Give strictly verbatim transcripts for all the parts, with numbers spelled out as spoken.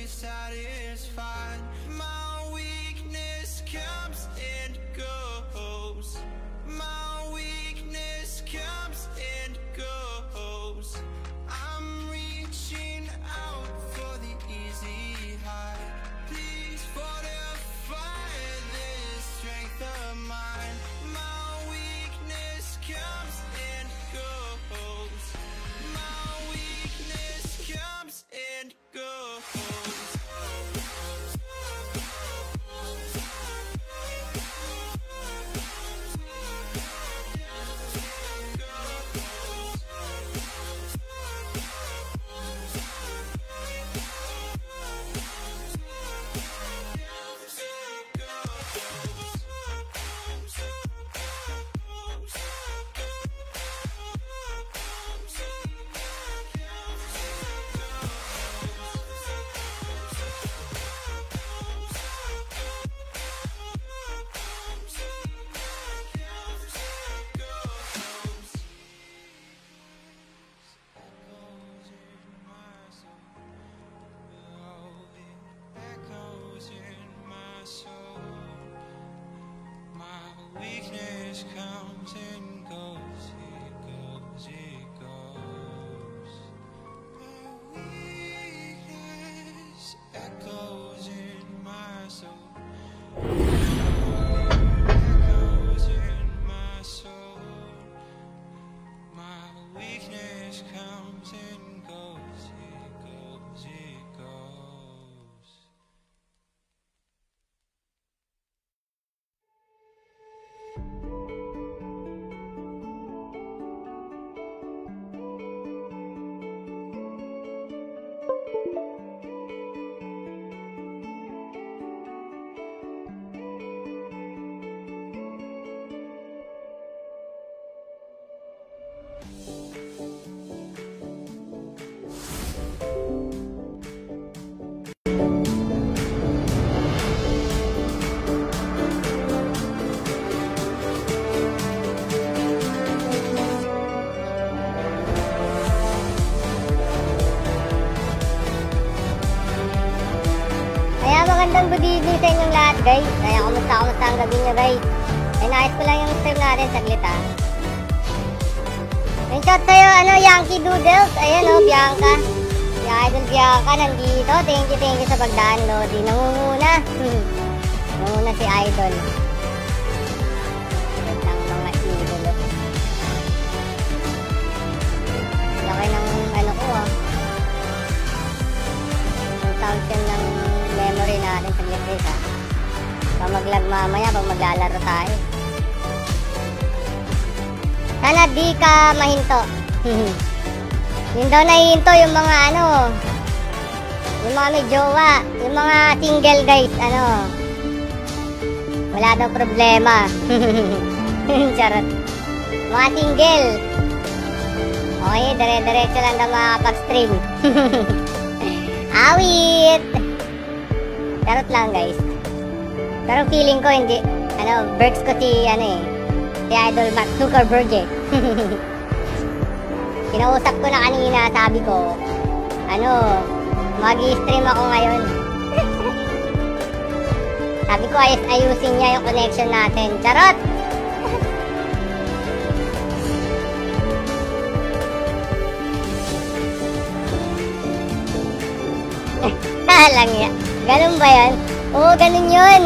satisfied. My weakness comes and goes. My weakness comes and goes. I'm reaching out for the easy high. Please fortify this strength of mine. My weakness comes and goes. My weakness comes and goes. Weakness comes and goes, it goes, it goes. My weakness echoes in my soul. Echoes in my soul. My weakness comes and goes, it goes, it goes. Magandang good evening sa inyong lahat, guys. Kaya kumusta kumusta ang gabi nyo, guys. Ay naayos ko lang yung stream natin saglit, ha. Yung shot sa'yo, ano, Yankee Doodles. Ayan, oh, Bianca. Si Idol Bianca nandito. Thank you, thank you sa pag-download. Di nangunguna. Nangunguna si Idol. Wait lang, mga idol. Laki ng, ano ko, ah. Ang thousand ng memory natin sa gilid, ha. Pag mag-lag mamaya, pag maglalaro tayo. Sana di ka mahinto. Yun daw nahihinto yung mga ano, yung mga may jowa, yung mga single, guys, ano, wala daw problema. Charot. Mga single, okay, dire-diretso lang daw makakapag-stream. Awit. Charot lang, guys. Pero feeling ko hindi, ano, Berks ko si, ano eh, si Idol Mark Zuckerberg eh. Kinausap ko na kanina, sabi ko, ano, mag-i-stream ako ngayon. Sabi ko, ayos ayusin niya yung connection natin. Charot! Lang ya. Ganun ba yan? Oo, ganun yun.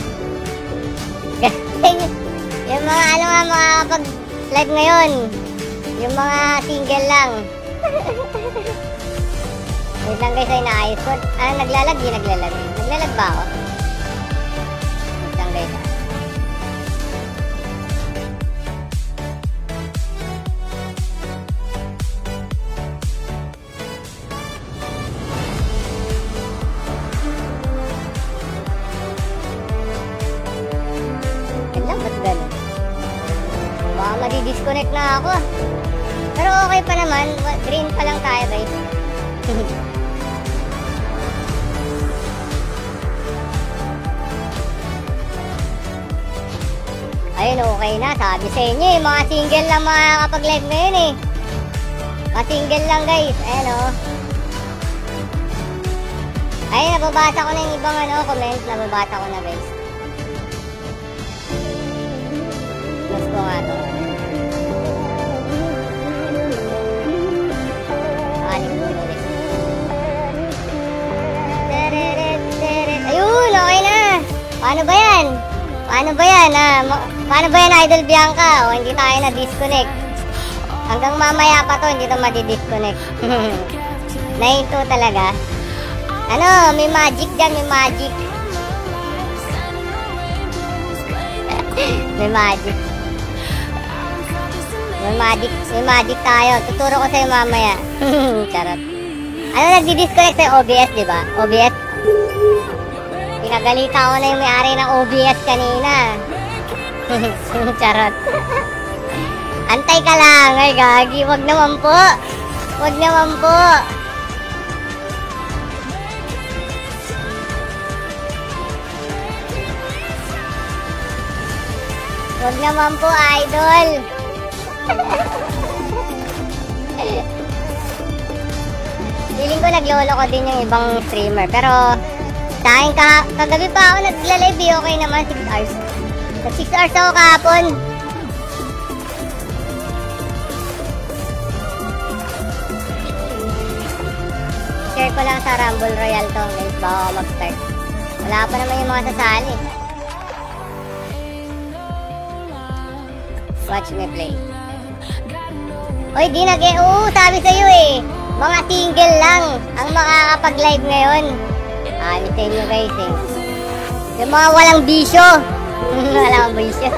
Yung mga ano nga makakapag-live ngayon, yung mga single lang. Wait lang guys, ay naayos ko. Ah, naglalag? Di naglalag. Naglalag ba ako? Wait lang guys. Madi-disconnect na ako. Pero okay pa naman. Green pa lang tayo, guys. Ayun, okay na. Sabi sa inyo eh, mga single lang makakapag-live ngayon eh. Mga single lang, guys. Ayan, oh. Ay, nababasa ko na yung ibang ano, comment. Nababasa ko na, guys. Mas ko nga to. Aling ko ulit. Ayun, okay na. Paano ba yan? Paano ba yan? Ah? Paano ba yan, Idol Bianca? O, hindi tayo na-disconnect. Hanggang mamaya pa to, hindi to madi-disconnect. Nahinto talaga. Ano, may magic dyan, may magic. May magic. May magic, may magic tayo. Tuturo ko sa'yo mamaya. Charot. Ano, nagdi-disconnect sa'yo? O B S, di ba? O B S? Pinagalita ko na yung may-ari ng O B S kanina. Charot. Antay ka lang. Ay, gagi. Wag naman po. Wag naman po. Wag naman po, idol. Feeling ko naglolo ko din yung ibang streamer. Pero sa akin, ka kagabi pa ako nagla-live. Okay naman, six hours. Nag six hours ako kahapon. Share ko lang sa Rumble Royale to, guys, bago ako mag-start. Wala pa naman yung mga sasali. Watch me play. Oy, di nag- eh, oo, sabi sa'yo eh. Mga single lang ang makakapag-live ngayon. Sabi sa inyo, guys eh. Yung mga walang bisyo. Walang bisyo.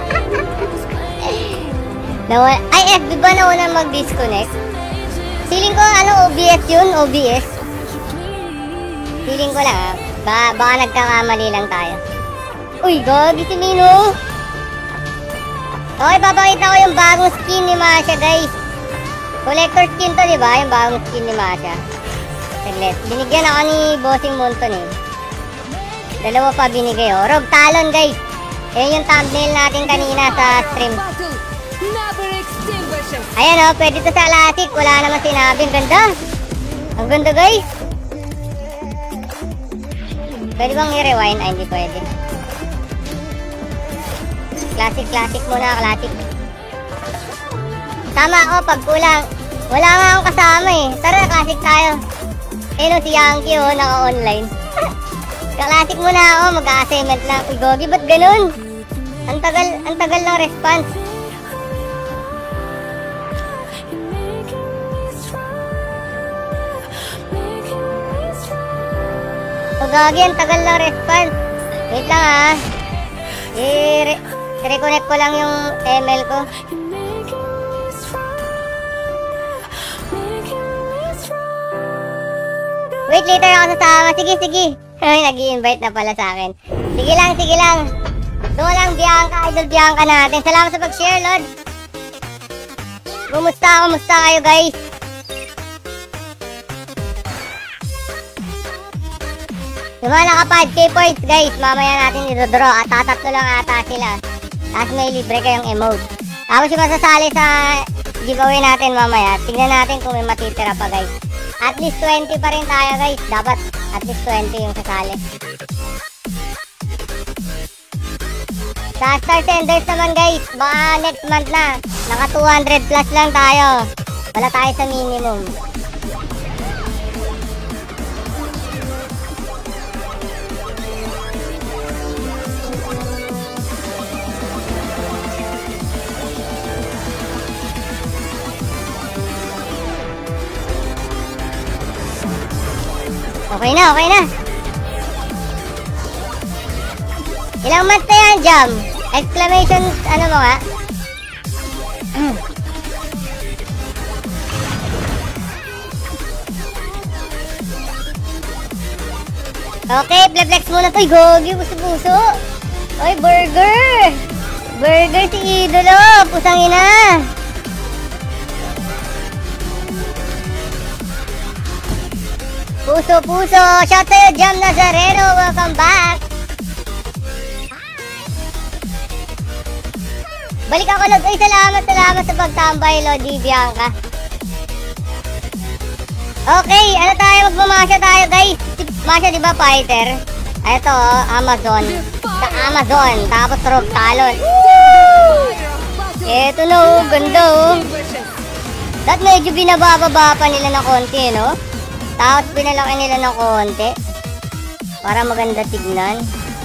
Nawala, ay, F B ba na unang mag-disconnect? Feeling ko, ano, O B S yun? O B S? Feeling ko lang, ah. Ba baka nagkakamali lang tayo. Uy, gagi si Mino. Okay, papakita ko yung bagong skin ni Masha, guys. Collector skin to, di ba? Yung bagong skin ni Masha. Saglit. Binigyan ako ni Bossing Monton eh. Dalawa pa binigay, oh. Rogue Talon, guys. Yan yung thumbnail natin kanina sa stream. Ayan, oh. Pwede to sa Classic. Wala naman sinabi. Ang ganda. Ang ganda, guys. Pwede bang i-rewind? Ay, hindi pwede. Classic, classic muna, classic. Tama ako, pag kulang. Wala nga akong kasama eh. Tara, classic tayo. Eh, no, si Yankee, oh, naka-online. Ka-classic muna ako, mag-assignment lang. Uy, gogi, ba't ganun? Ang tagal, ang tagal ng response. O, gogi, ang tagal ng response. Wait lang, ah. I- I-reconnect ko lang yung M L ko. Wait, later ako sasama. Sige, sige. Ay, nag-i-invite na pala sa akin. Sige lang, sige lang. Doon lang, Bianca, Idol Bianca natin. Salamat sa pag-share, Lord. Kumusta, kumusta kayo, guys? Yung mga naka five K points, guys, mamaya natin i-draw. At tatatlo lang ata sila. Tapos may libre kayong emote. Tapos yung masasali sa giveaway natin mamaya, tignan natin kung may matitira pa, guys. At least twenty pa rin tayo, guys. Dapat at least twenty yung sasali. Sa Star Senders naman, guys, baka next month na. Naka two hundred plus lang tayo. Wala tayo sa minimum. Okay na, okay na. Ilang months na yan, Jam? Exclamation, ano mo nga? Okay, flex muna to. Gogi, puso-puso. Oy, burger. Burger si Idolo. Pusang ina. Puso-puso. Shout sa'yo, Jam Nazareno. Welcome back. Balik ako, Lord. Ay, salamat, salamat sa pagtambay, Lodi Bianca. Okay, ano tayo? Magmamasya tayo, guys. Masya, di ba, fighter? Ito, oh, Amazon. Sa Amazon. Tapos Rogue Talon. Woo! Ito na, oh. Ganda, oh. Dahil medyo binababa pa nila ng konti, no? Tapos pinalaki nila ng konti. Para maganda tignan.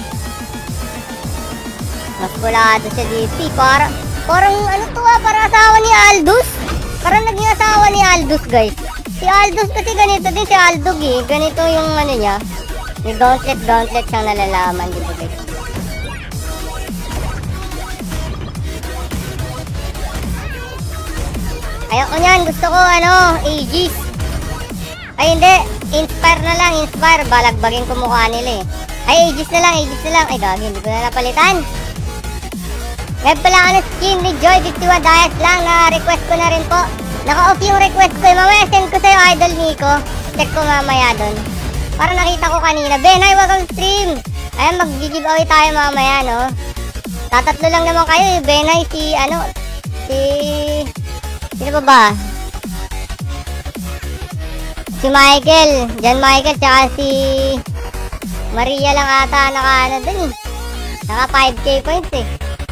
Mas kulado siya D C. Para, parang ano to ah, para asawa ni Aldous. Parang naging asawa ni Aldous, guys. Si Aldous kasi ganito din si Aldog eh. Ganito yung ano niya. Yung gauntlet, gauntlet siyang nalalaman, di ba, guys? Ayoko niyan, gusto ko ano, Aegis. Ay hindi, Inspire na lang, Inspire. Balagbagin ko mukha nila eh. Ay, Aegis na lang, Aegis na lang. Ay, gagi, hindi ko na napalitan. Ngayon pala ano skin ni Joy fifty-one Dias lang, na-request ko na rin po. Naka-off yung request ko eh. Mamaya send ko sa'yo, Idol Nico. Check ko mamaya dun. Para nakita ko kanina. Ben, ay, wag ang stream. Ayan, mag-giveaway tayo mamaya, no? Tatatlo lang naman kayo eh. Ben, ay, si, ano, si... Sino ba ba? Si Michael. Jan Michael, tsaka si... Maria lang ata naka, ano, dun eh. Naka five K points eh.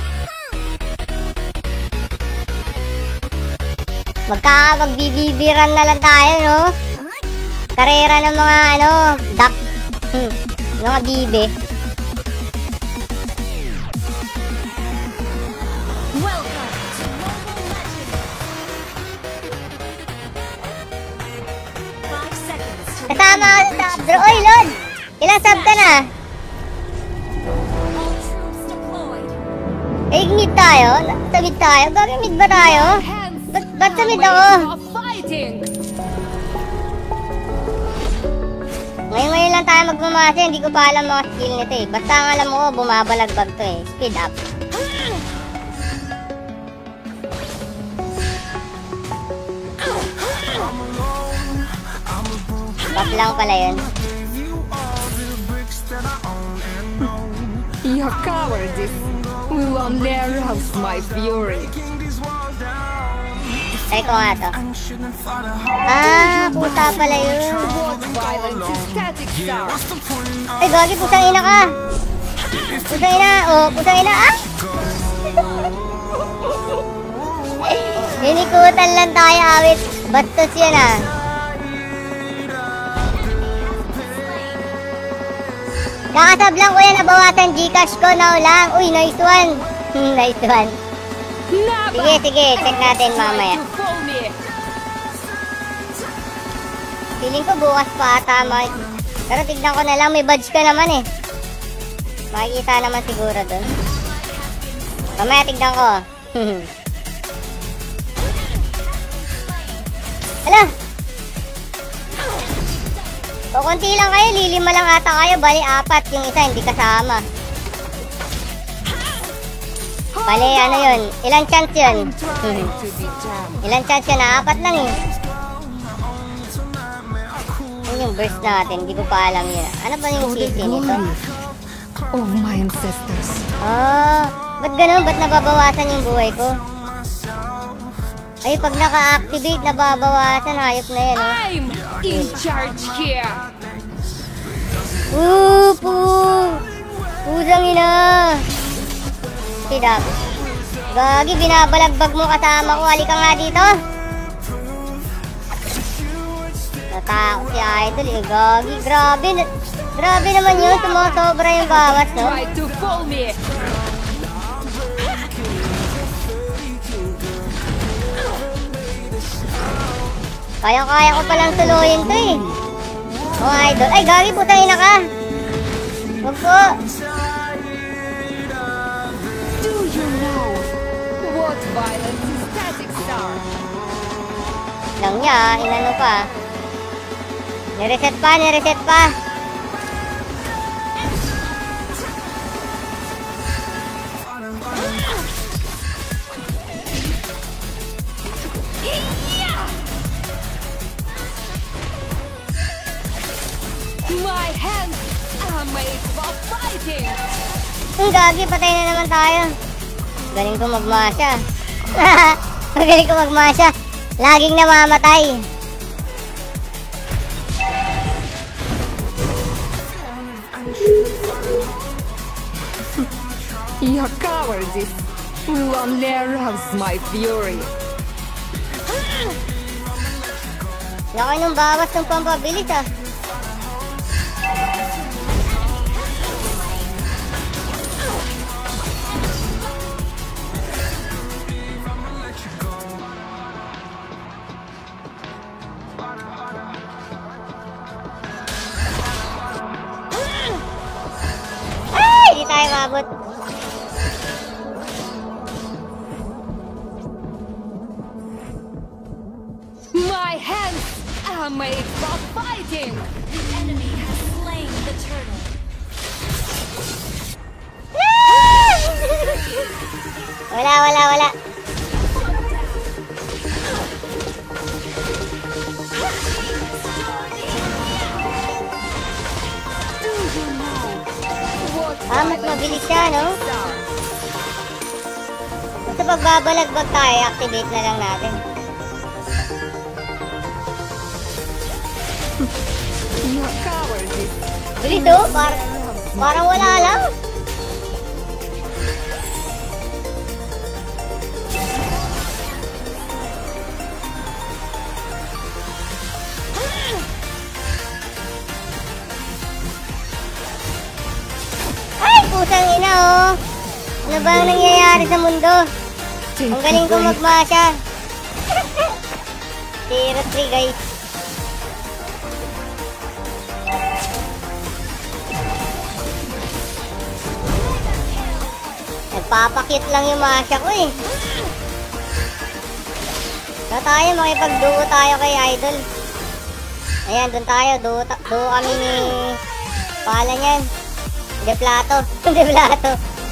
Magka, magbibibiran na lang tayo, no? Karera ng mga, ano, duck, hmm, mga bibe. Kasama ka sa top draw. Oy, Lord! Ilang sub ka na? Eh, mid tayo? Sa mid tayo? Gagawin mid ba tayo? Ba't, ba't sa mid ako? Ngayon-ngayon lang tayo magmamasa. Hindi ko pa alam mga skill nito eh. Basta ang alam mo, bumabalagbag to eh. Speed up. Buff lang pala yun. Your cowardice will only arouse my fury. Try ko nga to. Ah, puta pala yun. Ay, gagi, pusang ina ka. Pusang ina, oh, pusang ina, ah! Hinikutan lang tayo, awit. Bastos yan, ah. Kakasab lang ko yan, nabawasan Gcash ko, now lang. Uy, nice one. Nice one. Sige, sige, check natin mamaya. Feeling ko bukas pa ata, pero tignan ko na lang, may badge ka naman eh. Makikita naman siguro dun. Mamaya tignan ko. Hala! O konti lang kayo, lilima lang ata kayo, bali apat, yung isa hindi kasama. Bali ano yun, ilang chance yun? Ilang chance yun, apat lang eh. Yun yung burst natin, hindi ko pa alam yun. Ano ba yung C C nito? Of my ancestors. Oh, ba't ganun? Ba't nababawasan yung buhay ko? Ay, pag naka-activate, nababawasan, hayop na yan, oh. I'm in charge here. Uh, pu! Pusang ina! Speed up. Gagi, binabalagbag mo kasama ko. Halika nga dito. Natakot si Idol eh. Gagi, grabe. Grabe naman yun. Sumusobra yung bawas, no? Try to fool me. Kaya-kaya ko palang tuluyin to eh. Oh, Idol. Ay, gagi, putangin na ka. Huwag po. Do you know what violence is static star? Lang niya, inano pa. Nireset pa, nireset pa. My hands are made for fighting. Ang gagi, patay na naman tayo. Galing ko magmasya. Magaling ko magmasya. Laging namamatay. Your cowardice will only arouse my fury. Laki nung bawas ng pampabilis ah. Ay! Hindi tayo mabot. My hands are made for fighting. The enemy has slain the turtle. Wala, wala, wala. Do you know what Ah, mas mabilis siya, no? Basta pagbabalagbag tayo, activate na lang natin. Your cowardice Bilis oh, par parang wala lang. Ay, pusang ina oh. Ano ba ang nangyayari sa mundo? Ang galing kong magmasya. Zero three guys. Nagpapakit lang yung masya ko eh. So tayo, makipagduo tayo kay Idol. Ayan, dun tayo. Duo, duo kami ni... Pala niyan. De Plato. De Plato.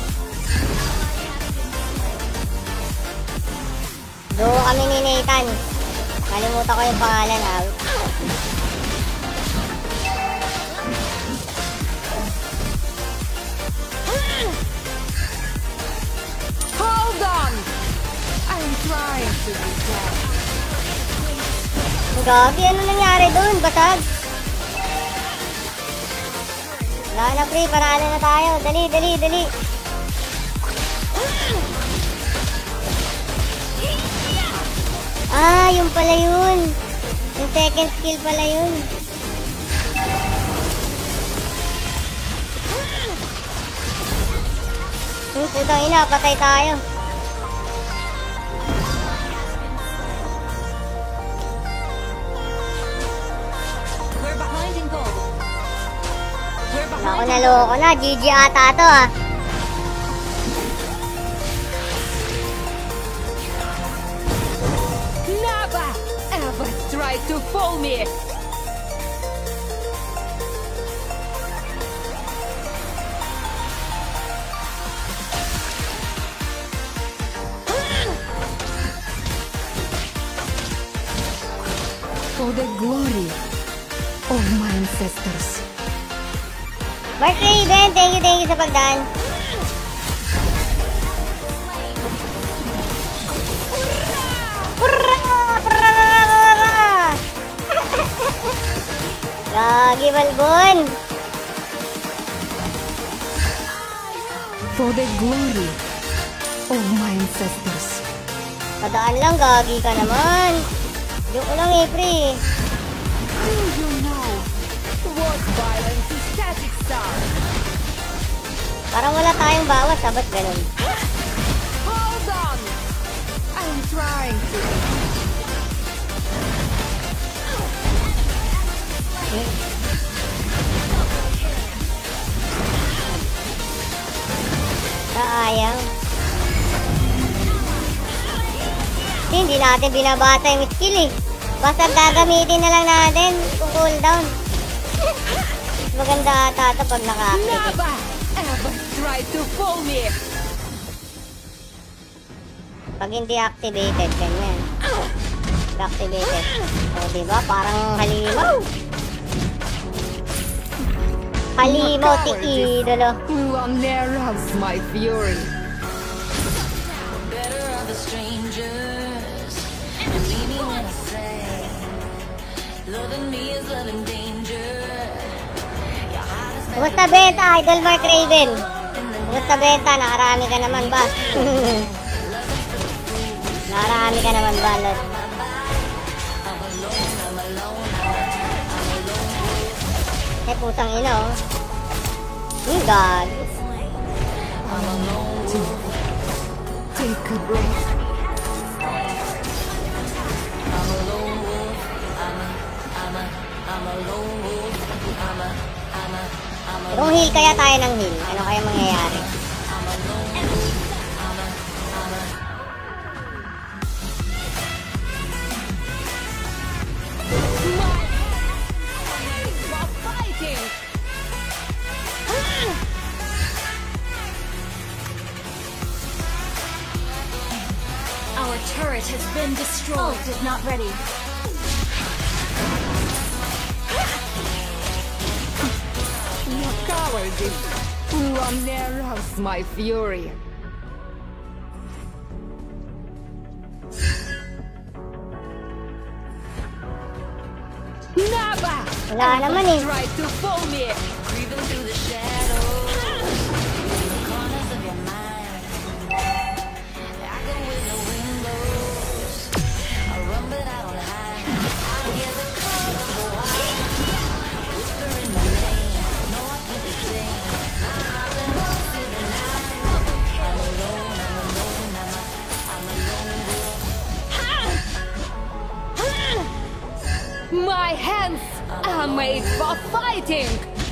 Duo kami ni Nathan. Kalimutan ko yung pangalan. Ah. Hold on! I'm trying to be dead. Gabi, ano nangyari dun? Basag. Wala na pre, paraan na tayo. Dali, dali, dali. Ah, yung pala yun. Yung second skill pala yun. Hmm, putang ina, patay tayo. We're behind in goal. We're Naku, behind in goal. naloko na. G G ata to ah. Never ever try to fool me! For the glory of my ancestors. Mark Raven, thank you, thank you sa pagdaan. Hurra! Hurra! Hurra! Gagi, Balbon. For the glory of my ancestors. Padaan lang, gagi ka naman. Joke ko lang eh, pre. Do you know what violence is static star? Parang wala tayong bawas, ah, ba't ganun? Hold on! I'm trying to. Sayang. Hindi natin binabasa yung skill eh. Basta gagamitin na lang natin kung cooldown. Maganda ata ito pag naka-active. Never ever try to fool me! Pag hindi activated, ganyan. Activated. O, diba? Parang halimaw. Halimaw, ti idolo. Will only arouse my fury. Better are the strangers. Believe me when I say, loving me is loving danger. Your heart is Kumusta benta, Idol Mark Raven? Kumusta benta? Nakarami ka naman ba? Nakarami ka naman ba, Lot? Eh, pusang ina, oh. Hmm, God. Take a breath. Kung heal kaya tayo ng heal, ano kaya mangyayari? While fighting. Our turret has been destroyed. Ult is not ready. Your cowardice will only arouse my fury. Never! Wala naman eh. Try to fool me! Creeping through the shadows, in the corners of your mind. I go with the windows. I run but I don't hide. I hear the call of the wild, whispering my name. No, I can't be seen. I've been lost in the night. I'm alone, I'm alone, I'm a, I'm alone. My hands are made for fighting!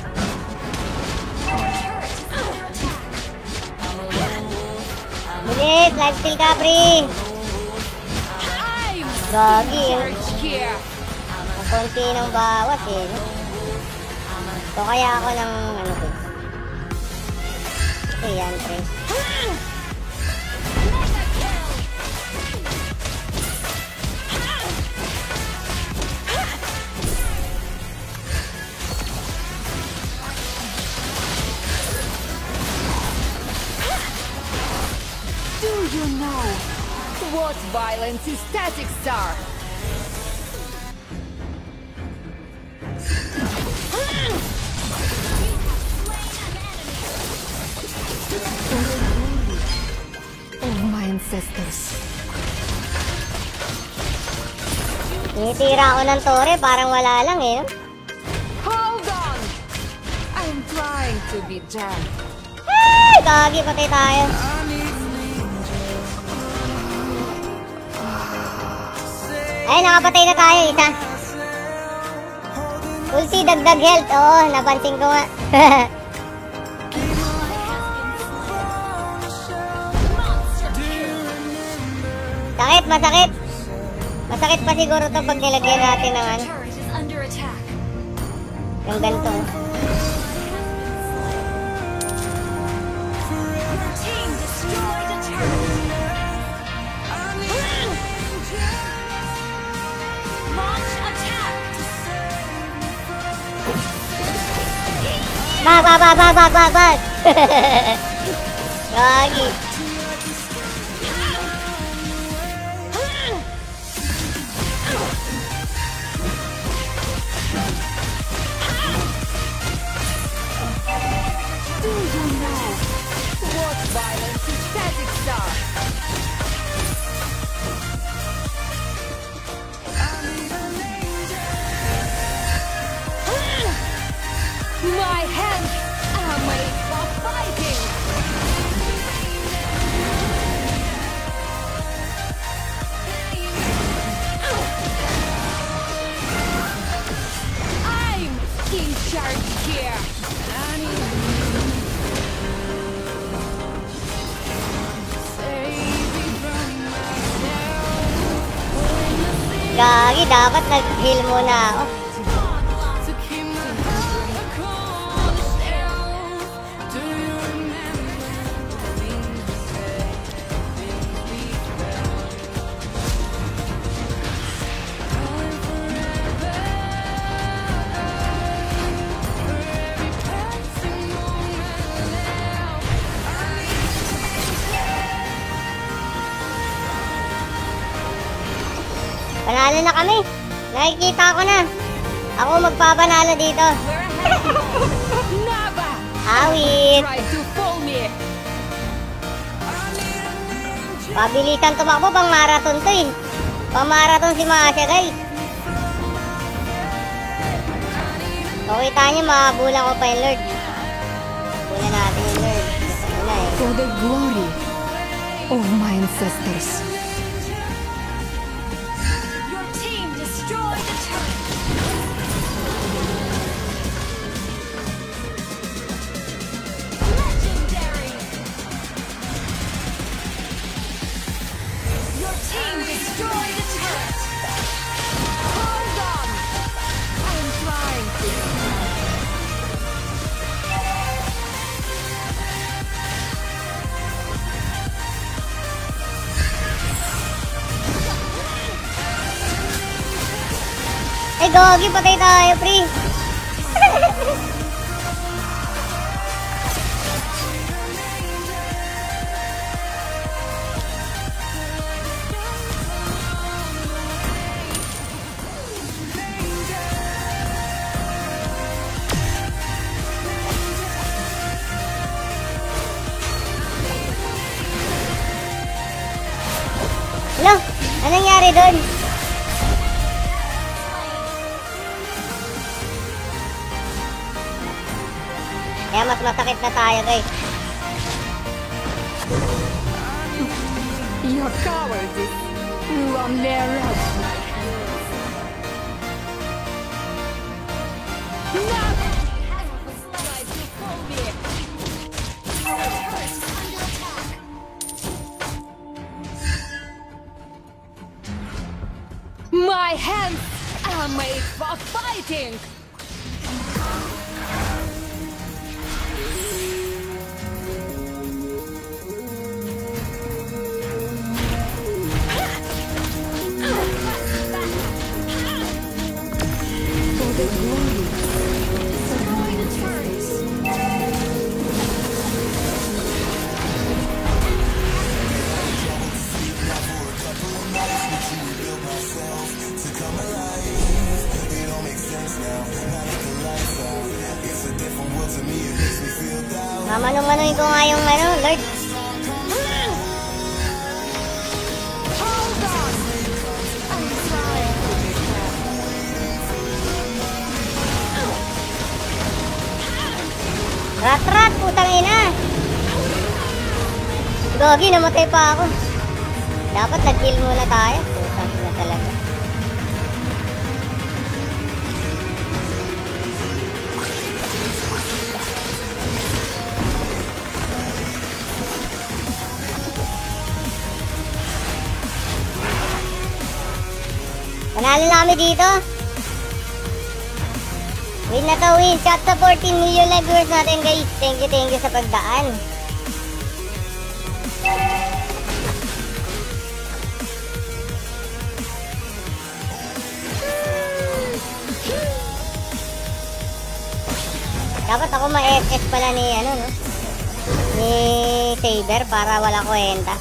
Bilis, lifesteal ka, pre. I'm Gagi, eh. charged here! Ang konti ng bawas, eh. So, kaya ako ng, ano ko. Ito yan, pre. Do you know what violence is statics are? Of my ancestors. Tinitira ako ng tore, parang wala lang, eh. No? Hold on! I'm trying to be gentle. Ay, gagi, patay tayo. Ay, nakapatay na tayo, isa. Ulti, dagdag health. Oo, napansin ko nga. Sakit, masakit. Masakit pa siguro to pag nilagyan natin ng ano, Turret is under attack. yung ganito. Team destroyed a turret. Launch attack. Bag, bag, bag, bag, bag, bag, bag. Gagi. Do you know what violence is statics are? My hands are made for fighting! I'm in charge here! Gagi, dapat nag-heal muna ako. Panalo na kami. Nakikita ko na. Ako magpapanalo dito. Never! Buisit. try to fool me. Pabilisan tumakbo, pang marathon to eh. Pang marathon si Masha, guys. So, kita nyo, makabulang ko pa yung Lord. Bulan natin yung Lord. Ano na eh. For the glory of my ancestors. Your team destroyed the turret. Legendary. Your team destroyed the turret. Hold on. I'm trying to. Ay, gogi, patay tayo, pre. Hello, anong nangyari doon? Kaya mas masakit na tayo, guys. Your cowardice will only arouse me. No! Try to fool me. My hands are made for fighting. For the glory of my ancestors. Mamanong-manoy ko nga yung ano, Lord. Hold on! I'm trying to be calm. Rat-rat, putang ina. Gogi, namatay pa ako. Dapat nag-kill muna tayo. Putang ina talaga. Panalo na kami dito. Win na to, win. Chat sa fourteen million live viewers natin, guys. Thank you, thank you sa pagdaan. Dapat ako ma-S S pala ni, ano, no? Ni Saber para wala kwenta.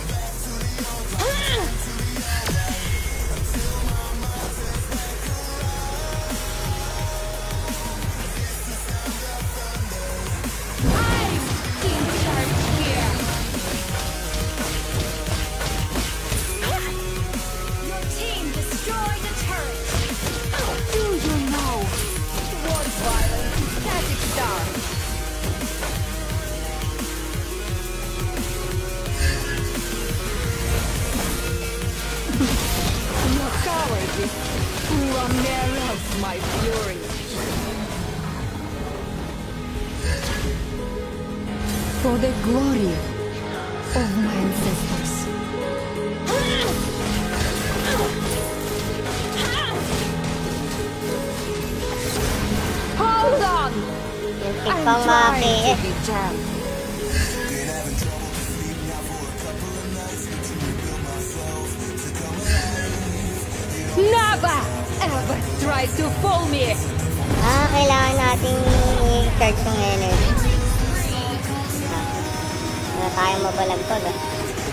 Your team destroyed the turret. Do you know what violence is static star? Your cowardice will only arouse my fury. For the glory of my ancestors. Hold on! Yung I'm tikpang trying maki. to be jammed. Never ever try to fool me! Ah, kailangan nating i-charge yung energy. Ah, wala tayong mabalagpag, ah.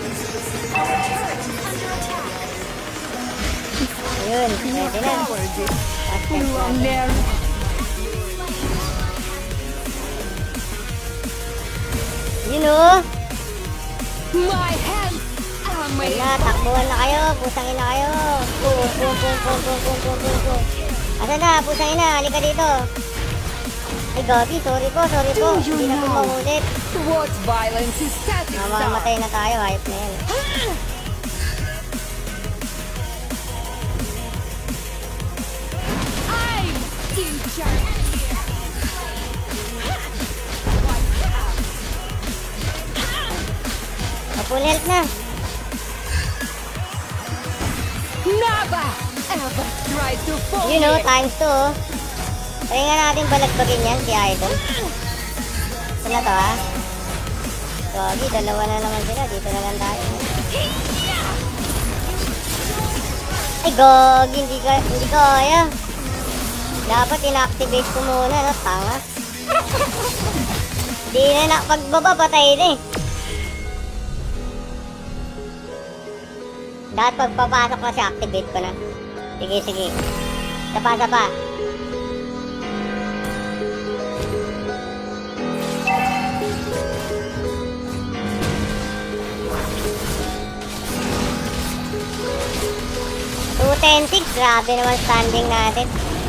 Ayun, pwede na. Last chance You are natin. near. Yun o. My hands are made Wala, takbuhan na kayo. Pusangin na kayo. Pum, pum, pum, pum, pum, pum, pum, pum, pum. Asan na? Pusangin na. Halika dito. Ay, Gabi. Sorry po, sorry po. Do you Hindi na po know mahulit. what violence is static star? Mamamatay na tayo. Hayop na yan. I'm in charge. Full health na. Never ever try to fall. You know, times two. Oh. Try nga natin balagbagin yan, si Idol. Ito na to, ha? Gagi, dalawa na naman sila. Dito na lang tayo. Ay, Gagi, hindi ka, hindi kaya. Dapat ina-activate ko muna, no? Tanga. Hindi na nakapagbaba, patay na eh. Dapat pagpapasok na siya, activate ko na. Sige, sige. Sapa, sapa. two ten six, grabe naman standing natin.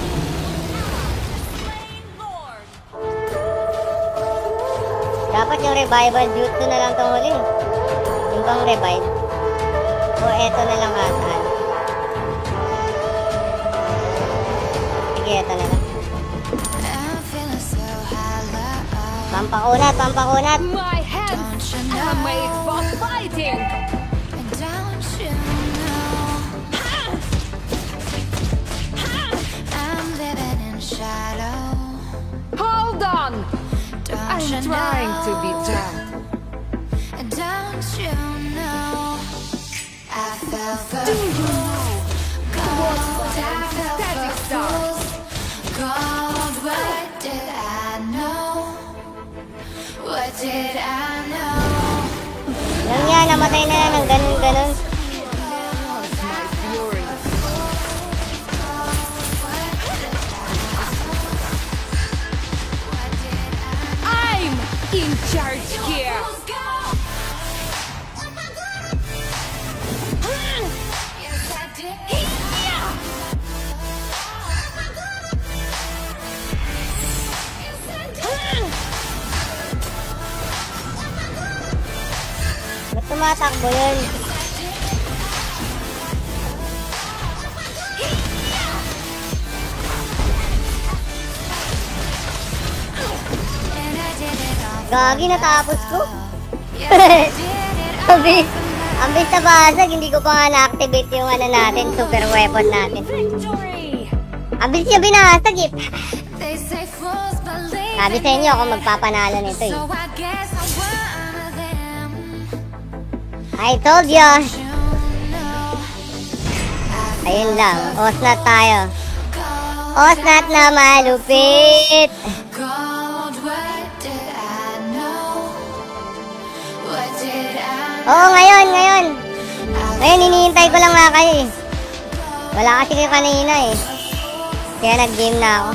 Dapat yung revival jutsu na lang itong huli. Yung bang revive. O eto na lang ata. Sige, eto na lang. I'm feeling so high. Pampakunat, pampakunat. My hands are made for fighting. And don't you know I'm living in shadow. Hold on. Don't I'm you trying to be know? tough. And don't you know I fell for Do you know gold, I violence is fell static for star? fools. Gold, what did I know? What did I know? Lang yan, namatay na yan ng ganun-ganun. My fury. I'm in charge here. Yes, I did. Ba't tumatakbo yun? And I did it all. Gagi, natapos ko. Yes, I did it all. Sabi, ang bis na basag, hindi ko pa nga na-activate yung ano natin, super weapon natin. Victory. Ang bis niya binasag eh. They say fools believe Sabi sa inyo ako magpapanalo nito eh. so I guess I'm one of them. I told ya. You know, Ayun lang, osnat tayo. gold, Osnat na malupit. gold, what did I know? What did I know? Oo, ngayon, ngayon. Ngayon, hinihintay ko lang nga kayo eh. Wala kasi kayo kanina eh. Kaya nag-game na ako.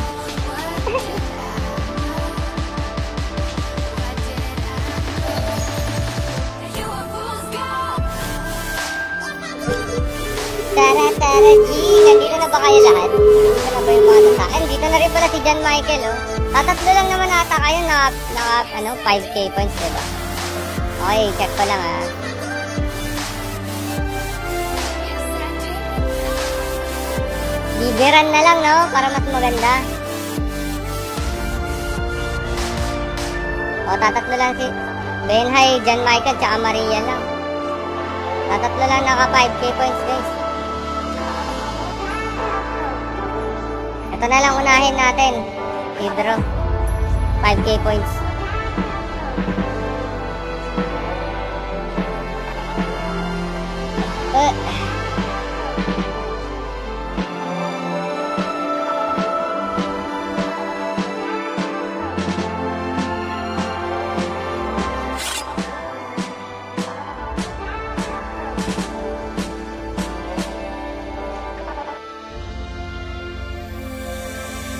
You a fool's gold. Tara, tara, G. Nandito na ba kayo lahat? Dito na ba yung mga sa akin? Dito na rin pala si John Michael, oh. Tatatlo lang naman ata kayo na, naka, ano, five K points, diba? Okay, check ko lang, ah. Bibiran na lang, no? Para mas maganda. O, tatatlo lang si Benhay, John Michael, tsaka Maria lang. Tatatlo lang naka five K points, guys. Ito na lang unahin natin. Hydro. five K points. Uh.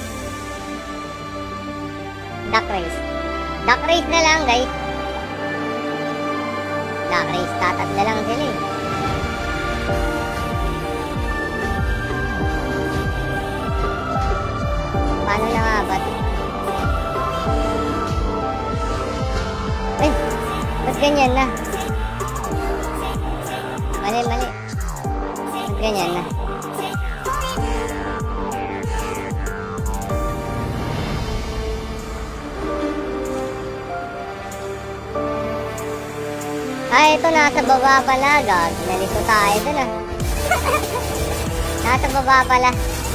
Duck race. Duck race na lang, guys. Black Race, tatatla lang sila eh. Paano na nga ba? Ay, ba't ganyan na? Mali, mali. Ba't ganyan na? Ay, ito nasa baba pala. Gag, nalito tayo dun ah. Nasa baba pala.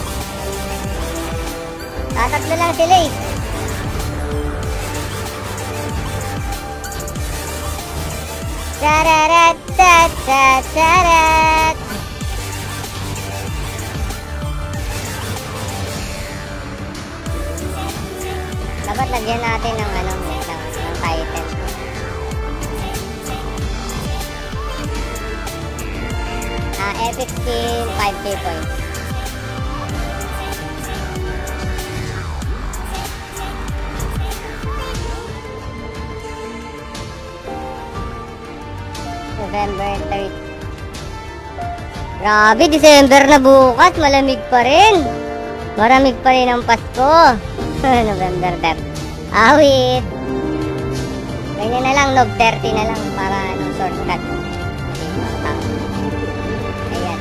Tatatlo lang sila eh. Tararat, tatat, tarat. Dapat lagyan natin ng ano, ng, ng title. Ah, epic skin, five K points. November third. Grabe, December na bukas. Malamig pa rin. Maramig pa rin ang Pasko. November third. Awit. Ganyan na lang, Nov thirty na lang para ano, shortcut. Ayan.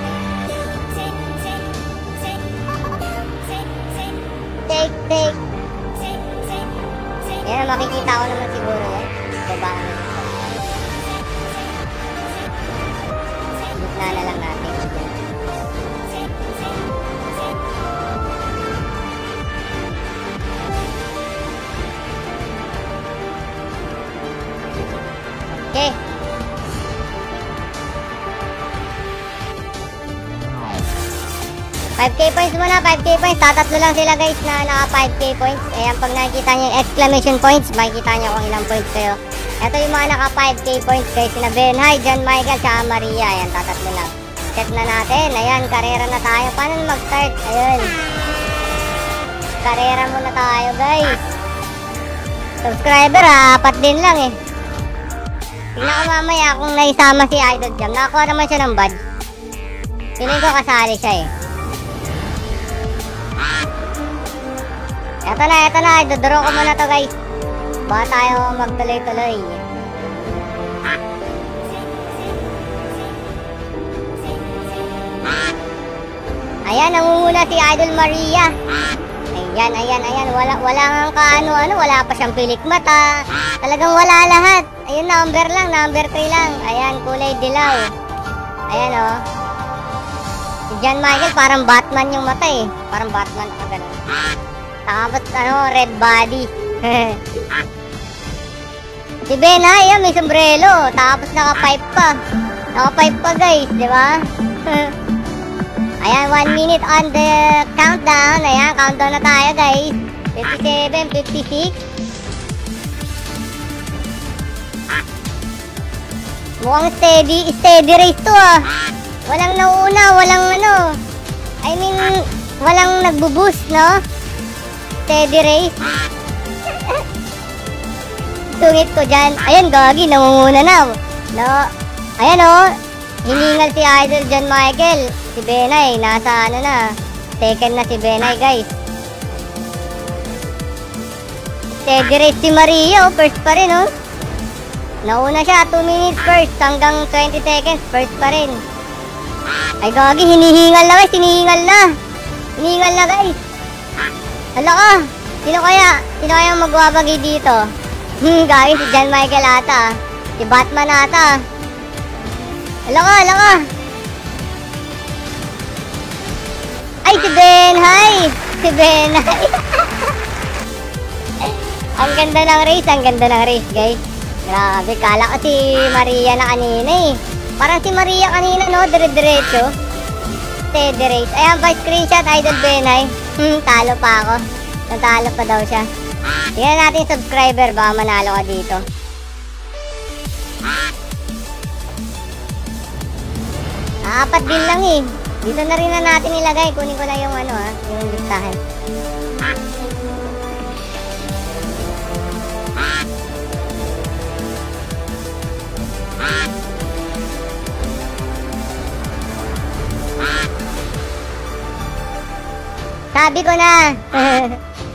Take, take. Ayan, makikita ko naman siguro yan. Diba? Gitna na lang natin. Okay. five K points muna, five K points. Tatatlo lang sila guys na naka five K points. Ayan, pag nakikita nyo yung exclamation points, makikita nyo kung ilang points kayo. Ito yung mga naka five K points guys. Sina Benhay, John Michael, tsaka Maria. Ayan, tatatlo lang. Check na natin. Ayan, karera na tayo. Paano mag-start? Ayun. Karera muna tayo guys. Subscriber ha, apat din lang eh. Tingnan ko mamaya kung naisama si Idol Jam. Nakakuha naman siya ng badge. Piling ko kasali siya eh. Eto na, eto na. Idodoro ko muna to guys. Baka tayo magtuloy-tuloy. Ayan, nangunguna si Idol Maria. Ayan, ayan, ayan. Wala, wala nga kaano-ano. Wala pa siyang pilik mata. Talagang wala lahat. Ayun, number lang. Number three lang. Ayan, kulay dilaw. Ayan, oh. Si John Michael, parang Batman yung mata eh. Parang Batman. Ako ganun. Tapos, ano, red body. Si Benhay, ayan, may sombrero. Tapos, naka-pipe pa. Naka-pipe pa, guys. Di ba? Ayan, one minute on the countdown. Ayan, countdown na tayo, guys. fifty-seven, fifty-six. Mukhang steady, steady race to ah. Walang nauuna, walang ano. I mean, walang nagbo-boost, no? Steady race. Tungit ko dyan. Ayan, gagi, nangunguna na. No. Ayan oh. Hiningal si Idol John Michael. Si Benhay, nasa ano na. Second na si Benhay, guys. Steady race si Maria, oh. First pa rin, oh. Nauna siya, two minutes first hanggang twenty seconds, first pa rin. Ay gagi, hinihingal na guys, hinihingal na. Hinihingal na guys. Hala ka, sino kaya? Sino kaya magwabagi dito? Hmm, gagi, si John Michael ata. Si Batman ata. Hala ka, hala ka. Ay, si Benhay. Si Benhay. Ang ganda ng race, ang ganda ng race guys. Grabe, kala ko si Maria na kanina eh. Parang si Maria kanina, no? Dire-diretso. Steady race. Ayan pa, screenshot, Idol Benhay. Hmm, talo pa ako. Natalo pa daw siya. Tingnan natin yung subscriber, baka manalo ka dito. Apat din lang eh. Dito na rin na natin ilagay. Kunin ko na yung ano ha, yung listahan. Sabi ko na.